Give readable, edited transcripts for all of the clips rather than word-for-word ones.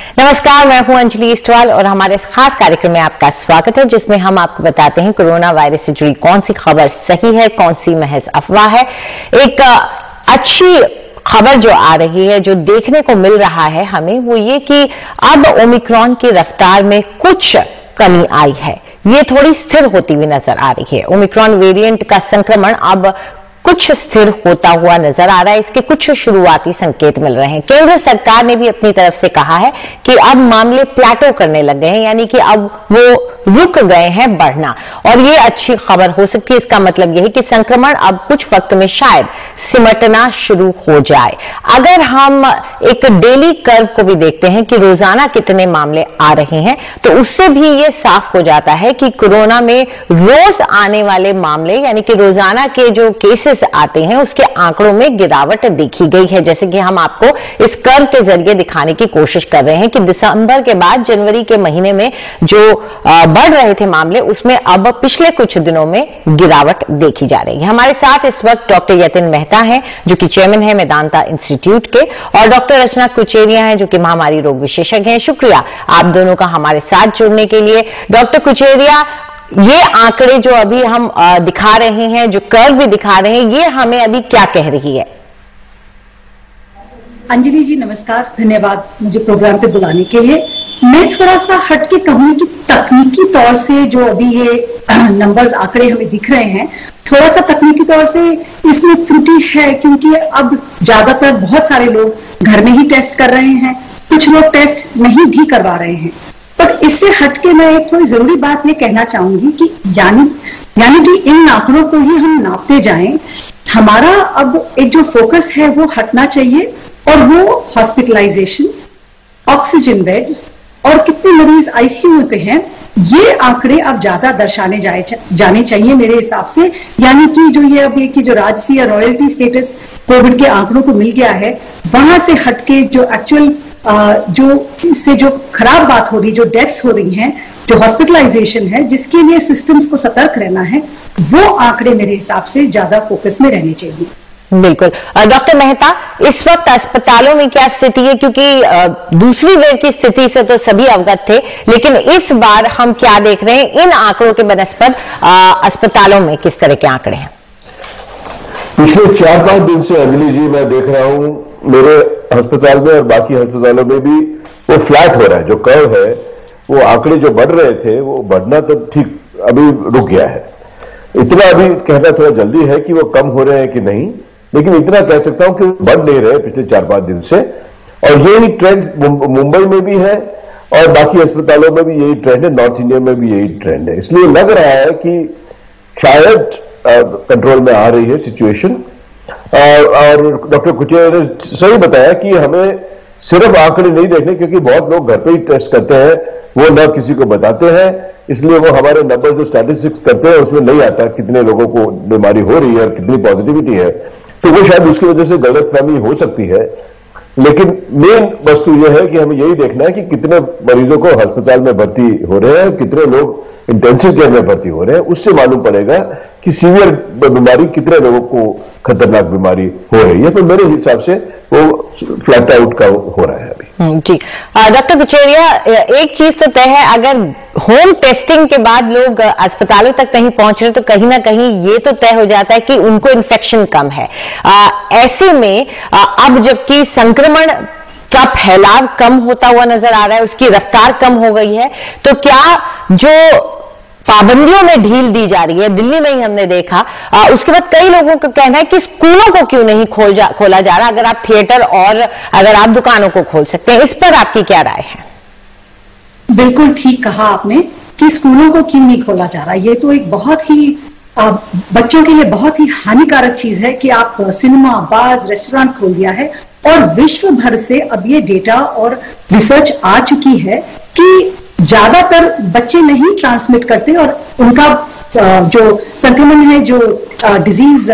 नमस्कार, मैं हूं अंजलि इस्टवाल और हमारे इस खास कार्यक्रम में आपका स्वागत है, जिसमें हम आपको बताते हैं कोरोना वायरस से जुड़ी कौन सी खबर सही है, कौन सी महज अफवाह है। एक अच्छी खबर जो आ रही है, जो देखने को मिल रहा है हमें, वो ये कि अब ओमिक्रॉन की रफ्तार में कुछ कमी आई है। ये थोड़ी स्थिर होती हुई नजर आ रही है। ओमिक्रॉन वेरिएंट का संक्रमण अब कुछ स्थिर होता हुआ नजर आ रहा है। इसके कुछ शुरुआती संकेत मिल रहे हैं। केंद्र सरकार ने भी अपनी तरफ से कहा है कि अब मामले प्लेटो करने लग गए हैं, यानी कि अब वो रुक गए हैं बढ़ना, और ये अच्छी खबर हो सकती है। इसका मतलब यह है कि संक्रमण अब कुछ वक्त में शायद सिमटना शुरू हो जाए। अगर हम एक डेली कर्व को भी देखते हैं कि रोजाना कितने मामले आ रहे हैं, तो उससे भी ये साफ हो जाता है कि कोरोना में रोज आने वाले मामले, यानी कि रोजाना के जो केसेस आते हैं, उसके आंकड़ों में गिरावट देखी गई है। जैसे कि हम आपको इस कर्व के जरिए दिखाने की कोशिश कर रहे हैं कि दिसंबर के बाद जनवरी के महीने में जो बढ़ रहे थे मामले, उसमें अब पिछले कुछ दिनों में गिरावट देखी जा रही है। हमारे साथ इस वक्त डॉक्टर यतिन मेहता हैं, जो कि चेयरमैन है मेदांता इंस्टीट्यूट के, और डॉक्टर रचना कुचेरिया हैं, जो कि महामारी रोग विशेषज्ञ हैं। शुक्रिया आप दोनों का हमारे साथ जुड़ने के लिए। डॉक्टर कुचेरिया, ये आंकड़े जो अभी हम दिखा रहे हैं, जो कर्व भी दिखा रहे हैं, ये हमें अभी क्या कह रही है? अंजलि जी नमस्कार, धन्यवाद मुझे प्रोग्राम पे बुलाने के लिए। मैं थोड़ा सा हटके कहूंगी कि तकनीकी तौर से जो अभी ये नंबर्स आंकड़े हमें दिख रहे हैं, थोड़ा सा तकनीकी तौर से इसमें त्रुटि है, क्योंकि अब ज्यादातर बहुत सारे लोग घर में ही टेस्ट कर रहे हैं, कुछ लोग टेस्ट नहीं भी करवा रहे हैं। पर इससे हटके मैं एक थोड़ी जरूरी बात ये कहना चाहूंगी कि यानी कि इन आंकड़ों को ही हम नापते जाएं। हमारा अब एक जो फोकस है वो हटना चाहिए, और वो हॉस्पिटलाइजेशंस, ऑक्सीजन बेड्स और कितने मरीज आईसीयू में पे हैं, ये आंकड़े अब ज्यादा दर्शाने जाने चाहिए मेरे हिसाब से। यानी कि जो ये अब कि जो राजसी या रॉयल्टी स्टेटस कोविड के आंकड़ों को मिल गया है, वहां से हटके जो एक्चुअल जो इससे जो खराब बात हो रही, जो डेथ्स हो रही हैं, जो हॉस्पिटलाइजेशन है, जिसके लिए सिस्टम्स को सतर्क रहना है, वो आंकड़े मेरे हिसाब से ज्यादा फोकस में रहने चाहिए। बिल्कुल। डॉक्टर मेहता, इस वक्त अस्पतालों में क्या स्थिति है? क्योंकि दूसरी वेव की स्थिति से तो सभी अवगत थे, लेकिन इस बार हम क्या देख रहे हैं इन आंकड़ों के बनस्पत अस्पतालों में किस तरह के आंकड़े हैं? पिछले 4-5 दिन से अंजलि जी मैं देख रहा हूं मेरे अस्पताल में और बाकी अस्पतालों में भी वो फ्लैट हो रहा है। जो कर्व है, वो आंकड़े जो बढ़ रहे थे, वो बढ़ना तो ठीक अभी रुक गया है। इतना अभी कहना थोड़ा जल्दी है कि वो कम हो रहे हैं कि नहीं, लेकिन इतना कह सकता हूं कि बढ़ नहीं रहे पिछले 4-5 दिन से। और यही ट्रेंड मुंबई में भी है और बाकी अस्पतालों में भी यही ट्रेंड है, नॉर्थ इंडिया में भी यही ट्रेंड है। इसलिए लग रहा है कि शायद कंट्रोल में आ रही है सिचुएशन। और डॉक्टर कुचेरिया ने सही बताया कि हमें सिर्फ आंकड़े नहीं देखने, क्योंकि बहुत लोग घर पे ही टेस्ट करते हैं, वो न किसी को बताते हैं, इसलिए वो हमारे नंबर जो स्टैटिस्टिक्स करते हैं उसमें नहीं आता कितने लोगों को बीमारी हो रही है और कितनी पॉजिटिविटी है। तो वो शायद उसकी वजह से गलतफहमी हो सकती है। लेकिन मेन वस्तु यह है कि हमें यही देखना है कि कितने मरीजों को अस्पताल में भर्ती हो रहे हैं, कितने लोग इंटेंसिव केयर में भर्ती हो रहे हैं। उससे मालूम पड़ेगा कि सीवियर बीमारी कितने लोगों को खतरनाक बीमारी हो रही है। तो मेरे हिसाब से वो फ्लैट आउट का हो रहा है अभी। जी डॉक्टर कुचेरिया, एक चीज तो तय है, अगर होम टेस्टिंग के बाद लोग अस्पतालों तक नहीं पहुंच रहे, तो कहीं ना कहीं ये तो तय हो जाता है कि उनको इन्फेक्शन कम है। ऐसे में अब जबकि संक्रमण का फैलाव कम होता हुआ नजर आ रहा है, उसकी रफ्तार कम हो गई है, तो क्या जो पाबंदियों में ढील दी जा रही है, दिल्ली में ही हमने देखा, उसके बाद कई लोगों का कहना है कि स्कूलों को क्यों नहीं खोला जा रहा, अगर आप थिएटर और अगर आप दुकानों को खोल सकते हैं। इस पर आपकी क्या राय है? बिल्कुल ठीक कहा आपने कि स्कूलों को क्यों नहीं खोला जा रहा। ये तो एक बहुत ही बच्चों के लिए बहुत ही हानिकारक चीज है कि आप सिनेमा, बार, रेस्टोरेंट खोल दिया है। और विश्व भर से अब ये डेटा और रिसर्च आ चुकी है कि ज्यादातर बच्चे नहीं ट्रांसमिट करते, और उनका जो संक्रमण है, जो डिजीज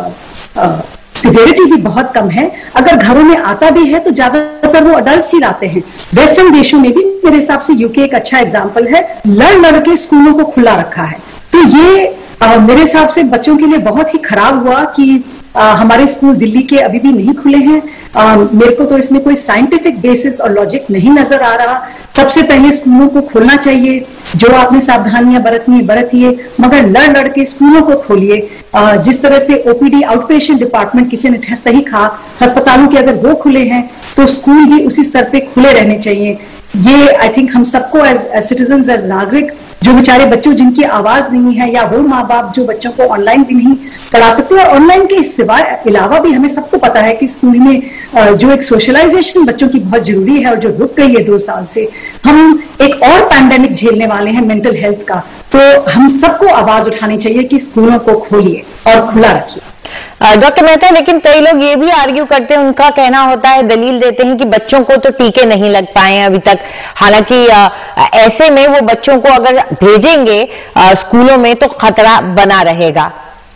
सिवियरिटी भी बहुत कम है। अगर घरों में आता भी है तो ज्यादातर वो अडल्ट ही लाते हैं। वेस्टर्न देशों में भी मेरे हिसाब से यूके एक अच्छा एग्जाम्पल है, लड़ के स्कूलों को खुला रखा है। तो ये मेरे हिसाब से बच्चों के लिए बहुत ही खराब हुआ कि हमारे स्कूल दिल्ली के अभी भी नहीं खुले हैं। मेरे को तो इसमें कोई साइंटिफिक बेसिस और लॉजिक नहीं नजर आ रहा। सबसे पहले स्कूलों को खोलना चाहिए, जो आपने सावधानियां बरतनी बरतिए, मगर लड़ के स्कूलों को खोलिए। जिस तरह से ओपीडी आउटपेशेंट डिपार्टमेंट किसी ने सही कहा, अस्पतालों के अगर वो खुले हैं तो स्कूल भी उसी स्तर पे खुले रहने चाहिए। ये आई थिंक हम सबको एज सिटीजन, एज नागरिक, जो बेचारे बच्चों जिनकी आवाज नहीं है, या वो माँ बाप जो बच्चों को ऑनलाइन भी नहीं पढ़ा सकते, और ऑनलाइन के सिवाय अलावा भी हमें सबको पता है कि स्कूल में जो एक सोशलाइजेशन बच्चों की बहुत जरूरी है और जो रुक गई है 2 साल से, हम एक और पैंडेमिक झेलने वाले हैं मेंटल हेल्थ का। तो हम सबको आवाज उठानी चाहिए कि स्कूलों को खोलिए और खुला रखिए। डॉक्टर मेहता, लेकिन कई लोग ये भी आर्ग्यू करते हैं, उनका कहना होता है, दलील देते हैं कि बच्चों को तो टीके नहीं लग पाए हैं अभी तक। हालांकि ऐसे में वो बच्चों को अगर भेजेंगे स्कूलों में तो खतरा बना रहेगा।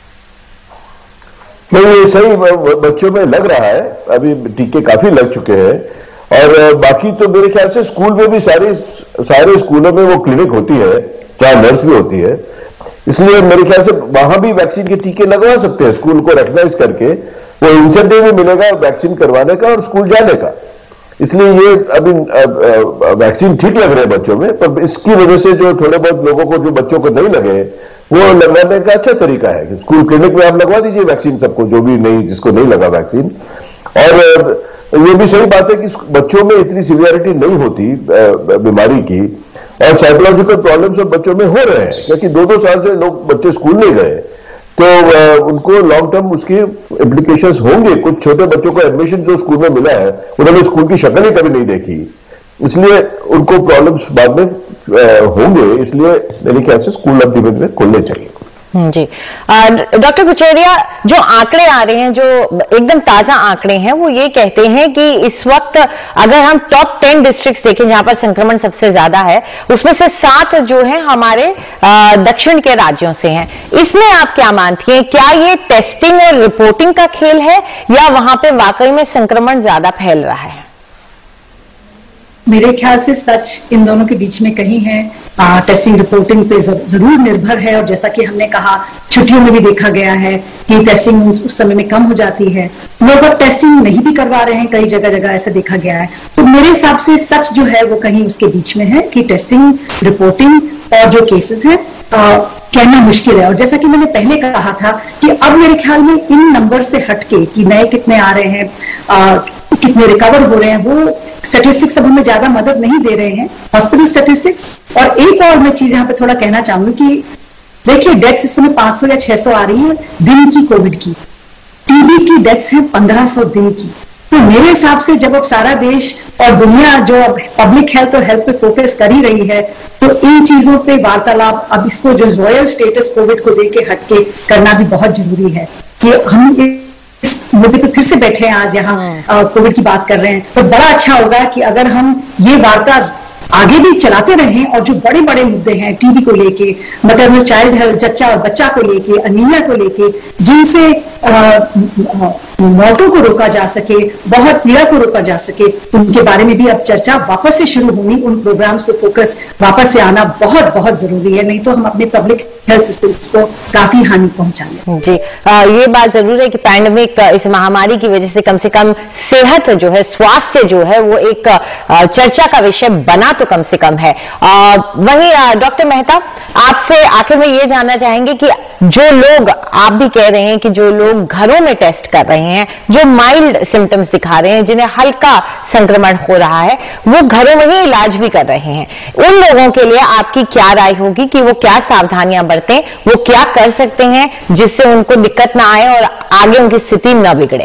नहीं, ये सही बच्चों में लग रहा है, अभी टीके काफी लग चुके हैं। और बाकी तो मेरे ख्याल से स्कूल में भी सारे स्कूलों में वो क्लिनिक होती है, चाहे नर्स भी होती है, इसलिए मेरे ख्याल से वहां भी वैक्सीन के टीके लगवा सकते हैं। स्कूल को रेकग्नाइज करके वो इंसेंटिव भी मिलेगा वैक्सीन करवाने का और स्कूल जाने का। इसलिए ये अभी वैक्सीन ठीक लग रहे हैं बच्चों में, पर इसकी वजह से जो थोड़े बहुत लोगों को, जो बच्चों को नहीं लगे, वो लगवाने का अच्छा तरीका है कि स्कूल क्लिनिक में आप लगवा दीजिए वैक्सीन सबको, जो भी नहीं, जिसको नहीं लगा वैक्सीन। और ये भी सही बात है कि बच्चों में इतनी सीवियरिटी नहीं होती बीमारी की, और साइकोलॉजिकल प्रॉब्लम्स अब बच्चों में हो रहे हैं, क्योंकि 2-2 साल से लोग बच्चे स्कूल नहीं गए, तो उनको लॉन्ग टर्म उसकी इम्प्लीकेशंस होंगे। कुछ छोटे बच्चों को एडमिशन जो स्कूल में मिला है, उन्होंने स्कूल की शक्ल ही कभी नहीं देखी, इसलिए उनको प्रॉब्लम्स बाद में होंगे। इसलिए मेरे ख्याल से स्कूल अब धीरे धीरे खोलने चाहिए। जी डॉक्टर कुचेरिया, जो आंकड़े आ रहे हैं, जो एकदम ताजा आंकड़े हैं, वो ये कहते हैं कि इस वक्त अगर हम टॉप 10 डिस्ट्रिक्ट्स देखें जहां पर संक्रमण सबसे ज्यादा है, उसमें से 7 जो है हमारे दक्षिण के राज्यों से हैं। इसमें आप क्या मानती हैं, क्या ये टेस्टिंग और रिपोर्टिंग का खेल है या वहां पे वाकई में संक्रमण ज्यादा फैल रहा है? मेरे ख्याल से सच इन दोनों के बीच में कहीं है। टेस्टिंग रिपोर्टिंग पे जरूर निर्भर है, और जैसा कि हमने कहा, छुट्टियों में भी देखा गया है कि टेस्टिंग उस समय में कम हो जाती है। लोग अब टेस्टिंग नहीं भी करवा रहे हैं, कई जगह ऐसा देखा गया है। तो मेरे हिसाब से सच जो है वो कहीं उसके बीच में है कि टेस्टिंग, रिपोर्टिंग और जो केसेस हैं कहना मुश्किल है। और जैसा कि मैंने पहले कहा था कि अब मेरे ख्याल में इन नंबर से हटके कि नए कितने आ रहे हैं, कितने रिकवर हो रहे हैं, वो स्टेटिस्टिक्स अब हमें ज्यादा मदद नहीं दे रहे हैं, हॉस्पिटल स्टेटिस्टिक्स। और एक और मैं चीज यहाँ पे थोड़ा कहना चाहूंगी कि देखिए, डेथ्स इस समय 500 या 600 आ रही है दिन की कोविड की, टीबी की डेथ्स है 1500 दिन की। तो मेरे हिसाब से जब अब सारा देश और दुनिया जो अब पब्लिक हेल्थ और हेल्थ पे फोकस कर ही रही है, तो इन चीजों पे वार्तालाप, अब इसको जो रॉयल स्टेटस कोविड को देके हटके करना भी बहुत जरूरी है कि हम इस मुद्दे पे फिर से बैठे हैं आज यहाँ कोविड की बात कर रहे हैं। तो बड़ा अच्छा होगा कि अगर हम ये वार्ता आगे भी चलाते रहें, और जो बड़े बड़े मुद्दे हैं टीबी को लेके, मैटरनल चाइल्ड हेल्थ, जच्चा और बच्चा को लेके, अनीमिया को लेके, जिनसे मौतों को रोका जा सके, बहुत पीड़ा को रोका जा सके, उनके बारे में भी अब चर्चा वापस से शुरू होनी, उन प्रोग्राम्स को फोकस वापस से आना बहुत बहुत जरूरी है। नहीं तो हम अपने पब्लिक हेल्थ सिस्टम्स को काफी हानि पहुंचाएंगे। जी ये बात जरूर है कि पैंडेमिक, इस महामारी की वजह से कम सेहत जो है, स्वास्थ्य जो है, वो एक चर्चा का विषय बना तो कम से कम है। वहीं डॉक्टर मेहता, आपसे आखिर में ये जानना चाहेंगे कि जो लोग, आप भी कह रहे हैं कि जो लोग घरों में टेस्ट कर रहे हैं, जो माइल्ड सिम्टम्स दिखा रहे हैं, जिन्हें हल्का संक्रमण हो रहा है, वो घरों में ही इलाज भी कर रहे हैं, उन लोगों के लिए आपकी क्या राय होगी कि वो क्या सावधानियां बरतें, वो क्या कर सकते हैं जिससे उनको दिक्कत ना आए और आगे उनकी स्थिति न बिगड़े?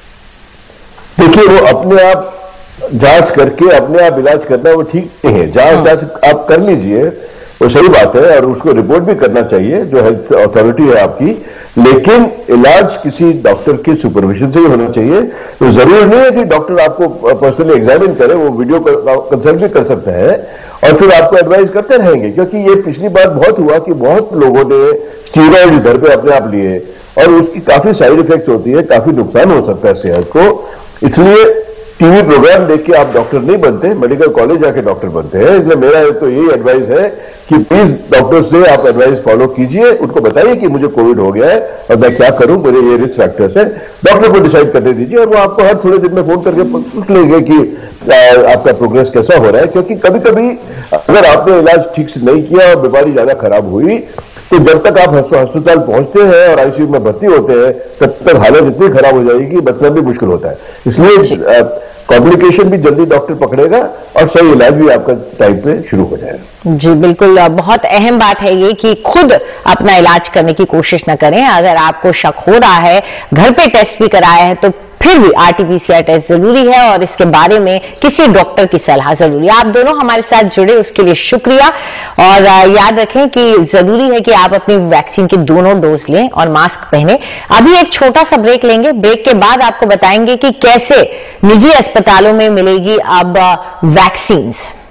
देखिए, वो अपने आप जांच करके अपने आप इलाज करना वो ठीक नहीं है। जांच आप कर लीजिए, वो सही बात है, और उसको रिपोर्ट भी करना चाहिए जो हेल्थ अथॉरिटी है आपकी, लेकिन इलाज किसी डॉक्टर के सुपरविजन से ही होना चाहिए। तो जरूरी नहीं है कि डॉक्टर आपको पर्सनली एग्जामिन करे, वो वीडियो कंसल्ट भी कर सकते हैं और फिर आपको एडवाइस करते रहेंगे। क्योंकि ये पिछली बार बहुत हुआ कि बहुत लोगों ने स्टीरॉइड घर पे अपने आप लिए, और उसकी काफी साइड इफेक्ट्स होती है, काफी नुकसान हो सकता है सेहत को। इसलिए टीवी प्रोग्राम देख के आप डॉक्टर नहीं बनते, मेडिकल कॉलेज जाके डॉक्टर बनते हैं। इसलिए मेरा तो यही एडवाइस है कि प्लीज डॉक्टर से आप एडवाइस फॉलो कीजिए, उनको बताइए कि मुझे कोविड हो गया है और मैं क्या करूं, मेरे ये रिस्क फैक्टर्स है, डॉक्टर को डिसाइड करने दीजिए और वो आपको हर थोड़े दिन में फोन करके पूछ लेंगे कि आपका प्रोग्रेस कैसा हो रहा है। क्योंकि कभी कभी अगर आपने इलाज ठीक से नहीं किया और बीमारी ज्यादा खराब हुई तो जब तक आप अस्पताल पहुंचते हैं और आईसीयू में भर्ती होते हैं तब तक हालत इतनी खराब हो जाएगी, बचना भी मुश्किल होता है। इसलिए कॉम्प्लिकेशन भी जल्दी डॉक्टर पकड़ेगा और सही इलाज भी आपका टाइम पे शुरू हो जाएगा। जी बिल्कुल, बहुत अहम बात है ये कि खुद अपना इलाज करने की कोशिश न करें। अगर आपको शक हो रहा है, घर पे टेस्ट भी कराया है, तो फिर भी आरटीपीसीआर टेस्ट जरूरी है और इसके बारे में किसी डॉक्टर की सलाह जरूरी है। आप दोनों हमारे साथ जुड़े उसके लिए शुक्रिया और याद रखें कि जरूरी है कि आप अपनी वैक्सीन के दोनों डोज लें और मास्क पहने। अभी एक छोटा सा ब्रेक लेंगे, ब्रेक के बाद आपको बताएंगे कि कैसे निजी अस्पतालों में मिलेगी अब वैक्सीन्स।